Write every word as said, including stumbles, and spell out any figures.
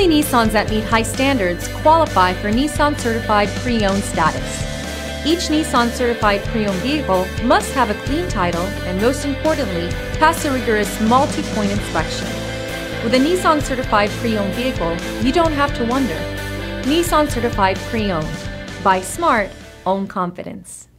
Only Nissans that meet high standards qualify for Nissan Certified Pre-Owned status. Each Nissan Certified Pre-Owned vehicle must have a clean title and, most importantly, pass a rigorous multi-point inspection. With a Nissan Certified Pre-Owned vehicle, you don't have to wonder. Nissan Certified Pre-Owned. Buy smart, own confidence.